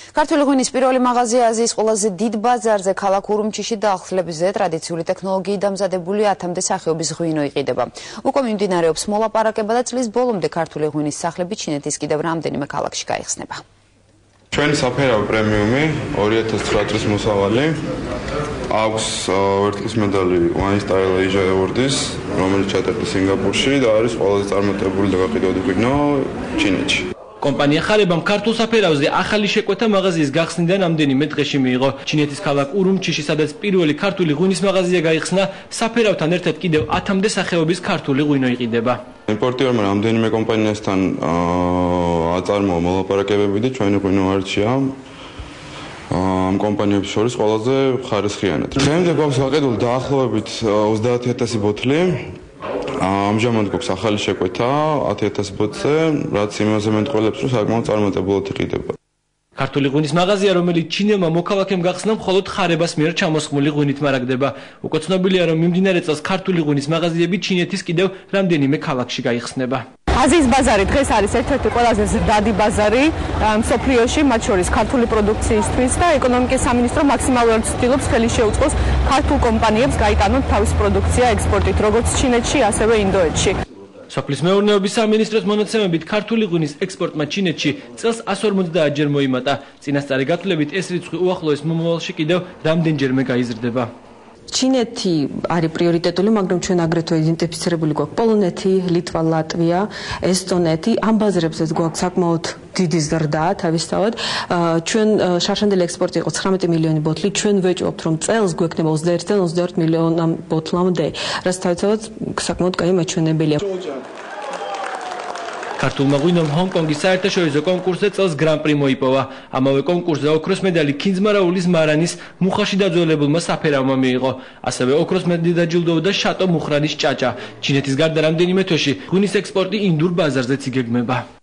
ქართული ღვინის პირველი მაღაზია აზიის ყველაზე დიდ ბაზარზე ქალაქ ურუმჩიში დაახლოებით ტრადიციული ტექნოლოგიით დამზადებული 1000-მდე სახეობის ღვინო იყიდება. უკვე მიმდინარეობს მოლაპარაკება და წლის ბოლომდე ქართული ღვინის სახლები ჩინეთის კიდევ რამდენიმე ქალაქში გაიხსნება. ჩვენი საფერავი პრემიუმი 2009 წლის მოსავალი აქვს ვერტყლის медали Wine Style Asia Awards-ის, რომელიც ჩატარდა სინგაპურში და არის ყველაზე წარმატებული და გაყიდვადი ღვინო ჩინეთში. კომპანია ხარებამ ქართულ საფერავზე ახალი შეკვეთა მაღაზიის გახსნიდან ამდენიმე დღეში მიიღო. ჩინეთის ქალაქ ურუმჩიში, სადაც პირველი ქართული ღვინის მაღაზია გაიხსნა, საფერავთან ერთად კიდევ 1000-მდე სახეობის ქართული ღვინო იყიდება. იმპორტიორმა რამდენიმე კომპანიასთან აწარმოა მოლაპარაკებები და ჩვენი ღვინო არჩია ამ კომპანიების შორის ყველაზე ხარისხიანად. დღემდე გვაქვს გაყიდული დაახლოებით 30000 ბოთლი. ამჟამად გვაქვს ახალი შეკვეთა 10000 ბოთლზე, რაც იმაზე მეტყველებს, რომ საკმაოდ წარმატებულად იყიდება. ქართული ღვინის მაღაზია, რომელიც ჩინელმა მოქალაქემ გახსნა, მხოლოდ ხარებას მიერ ჩამოსხმული ღვინით მარაგდება. უკვე ცნობილია, რომ მიმდინარე წელს ქართული ღვინის მაღაზიები ჩინეთის კიდევ რამდენიმე ქალაქში გაიხსნება. აზიის ბაზარი დღეს არის ერთ-ერთი ყველაზე ზრდადი ბაზარი მსოფლიოში, მათ შორის ქართული პროდუქციისთვის და ეკონომიკის სამინისტრო მაქსიმალურად ცდილობს ხელი შეუწყოს ქართულ კომპანიებს გაიტანონ თავის პროდუქცია ექსპორტით, როგორც ჩინეთში, ასევე ინდოეთში. სოფლის მეურნეობის სამინისტროს მონაცემებით ქართული ღვინის ექსპორტმა ჩინეთში წელს 150-ჯერ მოიმატა. წინასწარი გათვლებით ეს რიცხვი უახლოეს მომავალში კიდევ რამდენჯერმე გაიზრდება. ჩინეთი არის პრიორიტეტული, მაგრამ ჩვენ აგრეთვე იდენტიფიცირებული გვაქვს პოლონეთი, ლიტვა, ლატვია, ესტონეთი. ამ ბაზრებზეც გვაქვს საკმაოდ დიდი ზრდა თავისთავად. ჩვენ შარშანდელი ექსპორტი იყო 19 მილიონი ბოთლი. ჩვენ ვეჭვობთ, რომ წელს გვექნება 21-დან 22 მილიონი ბოთლამდე, რაც თავისთავად საკმაოდ კაი მაჩვენებელია. ქართულმა ღვინომ ჰონკონგის საერთაშორისო კონკურსზე წელს გრან-პრი მოიპოვა. ამავე კონკურსზე ოქროს მედალი ქინძმარაულის მარანის მუხაში დაძველებულმა საფერავმა მიიღო. ასევე ოქროს მედლით დაჯილდოვდა შატო მუხრანის ჭაჭა. ჩინეთის გარდა რამდენიმე თვეში ღვინის ექსპორტი ინდურ ბაზარზეც იგეგმება.